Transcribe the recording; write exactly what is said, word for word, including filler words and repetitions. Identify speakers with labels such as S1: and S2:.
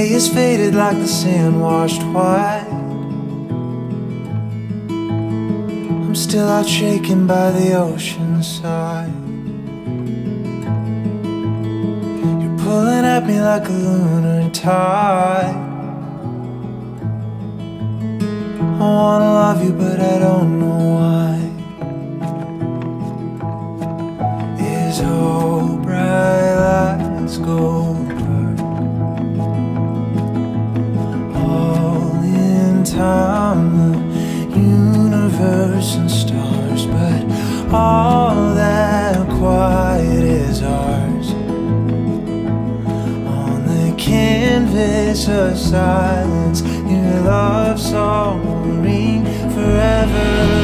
S1: day is faded like the sand washed white. I'm still out shaken by the ocean side. You're pulling at me like a lunar tide. I wanna love you but I don't know why. Is hope bright lights go dark? All in time, the universe and stars, but all that quiet is ours. On the canvas of silence, your love song will ring forever.